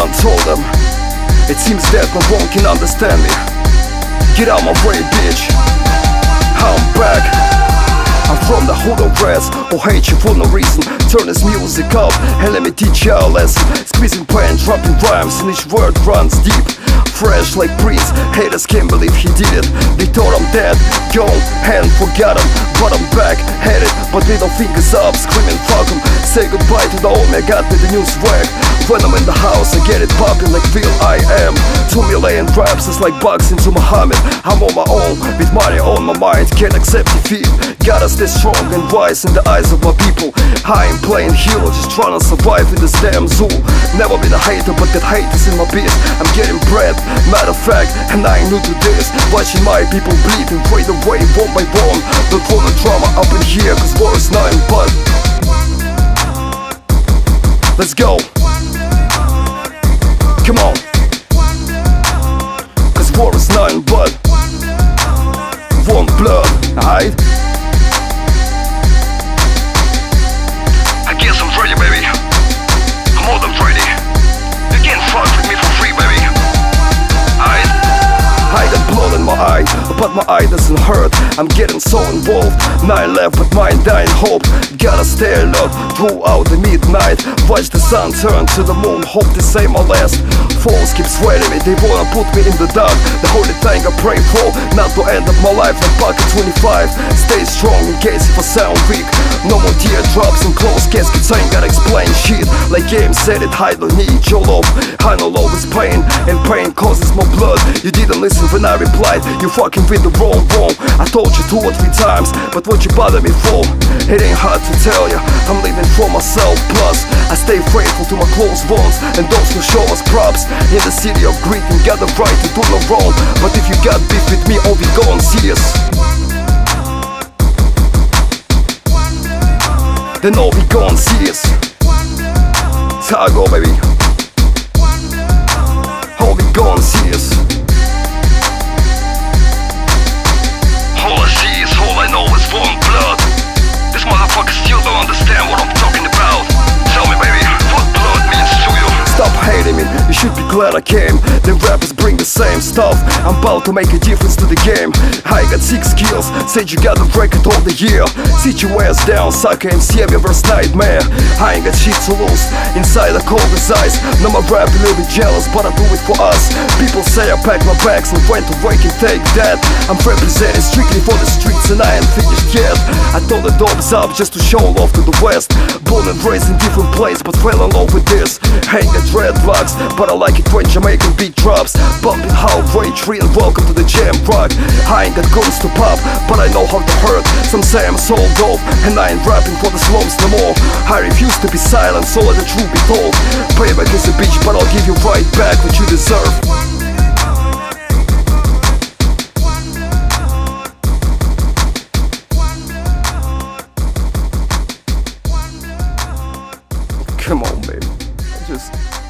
son told them, it seems that no one can understand me. Get out my way, bitch. I'm back. I'm from the hood of rats who hate you for no reason. Turn this music up and let me teach you a lesson. Squeezing pain, dropping rhymes, and each word runs deep. Fresh like Prince, haters can't believe he did it. They thought I'm dead, gone, and forgot him. But I'm back, headed, but middle fingers up, screaming fuck him. Say goodbye to the old me, got me the new swag. When I'm in the house, I get it popping like Will I Am. 2 million raps is like bucks into Muhammad. I'm on my own, with money on my mind, can't accept defeat. Gotta stay strong and wise in the eyes of my people. I ain't playing hero, just trying to survive in this damn zoo. Never been a hater, but that hate is in my beat. I'm getting bread, matter of fact, and I ain't new to this. Watching my people bleed and fade away one by one. Don't want no drama up in here, cause war is nothing but. Let's go. Come on. Cause war is nothing but one blood, alright? I guess I'm ready, baby. I'm more than ready. You can't fuck with me for free, baby. Alright? I got blood in my eye, but my eye doesn't hurt. I'm getting so involved, nine left but mine dying hope. Gotta stay alert throughout the midnight. Watch the sun turn to the moon, hope this ain't my last. Falls keep sweating me, they wanna put me in the dark. The holy thing I pray for, not to end up my life like Pocket 25. Stay strong in case if I sound weak. No more teardrops and closed caskets, I ain't gotta explain shit. Like Game said it, I don't need your love. I know love is pain, and pain causes more blood. You didn't listen when I replied, you fucking with the wrong. I told you 2 or 3 times, but what you bother me for? It ain't hard to tell you, I'm living for myself. Plus, I stay faithful to my close ones and those who show us props. In the city of greeting, got the right to do no wrong. But if you got beef with me, I'll be gone serious. Then I'll be gone serious. That's how I go, baby. I'll be gone serious. All I see is, all I know is one blood. This motherfucker still don't understand what I'm talking about. Tell me, baby, what blood means to you. Stop hating me, you should be glad I came. Them rappers bring the same stuff. I'm about to make a difference to the game. I got 6 skills, said you got the record of the year. Sit your ass down, sucker, MC have your worst nightmare. I ain't got shit to lose, inside I cold as ice. Now my rap a little bit jealous, but I do it for us. People say I pack my bags and went to work and take that. I'm representing strictly for the streets and I ain't finished yet. I throw the dogs up just to show off to the west. Born and raised in different places, but fell in love with this. I ain't got dreadlocks, but I like it when Jamaican beat drops. Bumping how rage free and welcome to the jam rock. I ain't got guns to pop, but I know how to hurt. Some say I'm so dope, and I ain't rapping for the slums no more. I refuse to be silent, so let the truth be told. Payback is a bitch, but I'll give you right back what you deserve. Come on, baby. Just